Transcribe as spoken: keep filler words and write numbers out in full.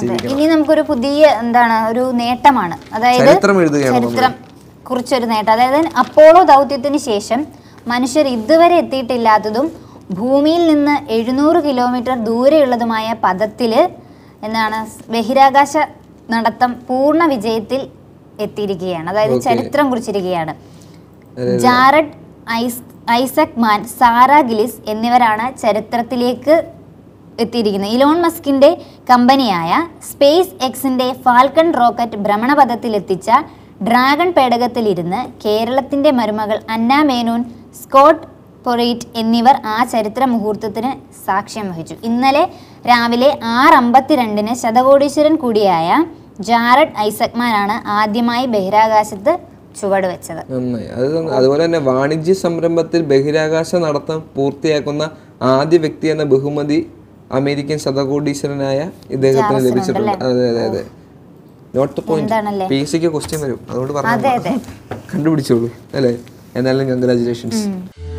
ജീവിക്കണം. ഇനി നമുക്കൊരു പുതിയ എന്താണ് ഒരു നേട്ടമാണ്, അതായത് ചരിത്രം കുറിച്ചൊരു നേട്ടം. അതായത് അപ്പോളോ ദൗത്യത്തിന് ശേഷം മനുഷ്യർ ഇതുവരെ എത്തിയിട്ടില്ലാത്തതും ഭൂമിയിൽ നിന്ന് എഴുന്നൂറ് കിലോമീറ്റർ ദൂരെയുള്ളതുമായ പദത്തിൽ എന്താണ് ബഹിരാകാശ നടത്തം പൂർണ്ണ വിജയത്തിൽ എത്തിയിരിക്കുകയാണ്. അതായത് ചരിത്രം കുറിച്ചിരിക്കുകയാണ്. ജാരഡ് ഐസ് ഐസക് മാൻ, സാറ ഗിലിസ് എന്നിവരാണ് ചരിത്രത്തിലേക്ക് എത്തിയിരിക്കുന്നത്. ഇലോൺ മസ്കിന്റെ കമ്പനിയായ സ്പേസ് എക്സിന്റെ ഫാൽക്കൺ റോക്കറ്റ് ഭ്രമണപഥത്തിലെത്തിച്ച ഡ്രാഗൺ പേടകത്തിലിരുന്ന് കേരളത്തിന്റെ മരുമകൾ അന്ന മേനോൻ, സ്കോട്ട് പൊറേറ്റ് എന്നിവർ ആ ചരിത്ര മുഹൂർത്തത്തിന് സാക്ഷ്യം വഹിച്ചു. ഇന്നലെ രാവിലെ ആറ് അമ്പത്തിരണ്ടിന് ശതകോടീശ്വരൻ കൂടിയായ ജാരഡ് ഐസക്മാനാണ് ആദ്യമായി ബഹിരാകാശത്ത് ചുവട് വെച്ചത്. നന്നായി. അത് അതുപോലെ തന്നെ വാണിജ്യ സംരംഭത്തിൽ ബഹിരാകാശ നടത്തം പൂർത്തിയാക്കുന്ന ആദ്യ വ്യക്തി എന്ന ബഹുമതി അമേരിക്കൻ ശതകോടീശ്വരനായ ഇദ്ദേഹത്തിന് ലഭിച്ചിട്ടുണ്ട്. അതെ അതെ അതെ not the point. P S സിക്ക് ക്വസ്റ്റ്യൻ വരും, അതുകൊണ്ട് പറഞ്ഞു കണ്ടുപിടിച്ചോളൂ അല്ലേ. എന്നാലും കൺഗ്രാജുലേഷൻസ്.